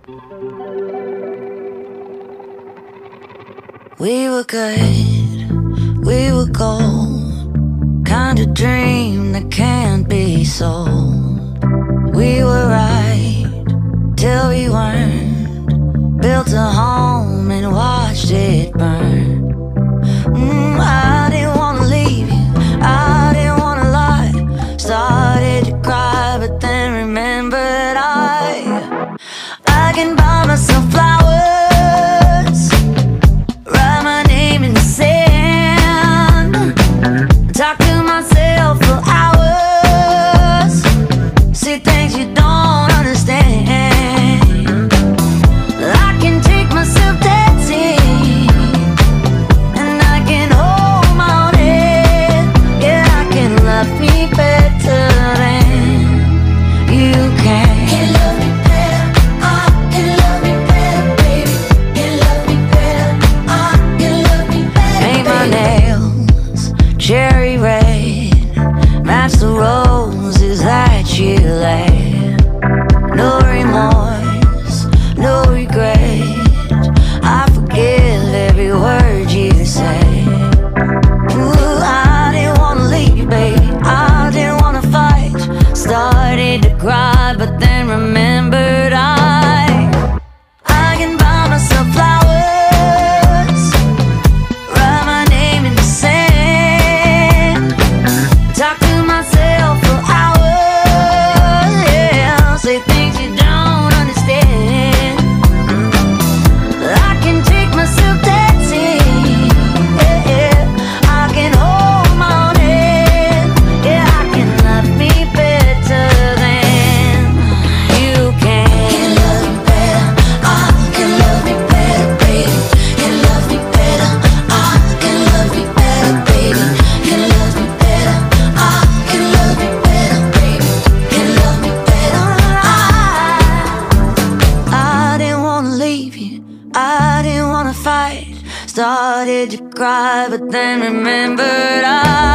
We were good, we were gold, kind of dream that can't be sold. We were right till we weren't, built a home and watched it burn. I didn't wanna leave you, I didn't wanna lie. Started to cry but then remembered I can buy myself flowers, write my name in the sand, talk to myself for hours, see things you don't understand. I can take myself dancing, and I can hold my own head. Yeah, I can love me better than you can. Can love me better, I can love me better, baby. Can love me better, I can love me better. Paint my nails cherry red, match the roses that you laid. No remorse, no regret, I forgive every word you say. Ooh, I didn't wanna leave you, baby, I didn't wanna fight. Started to cry but then remembered I can buy myself flowers, write my name in the sand, talk to myself for hours, yeah, say things you don't understand. I can take myself dancing, yeah, I can hold my own head. Yeah, I can love me better than you can. Can love me better, I can love me better, baby. Can love me better, I can love me better, baby. Can love me better, I can love me better, baby. Can love me better, I didn't wanna leave you, I didn't wanna fight. Started to cry but then remembered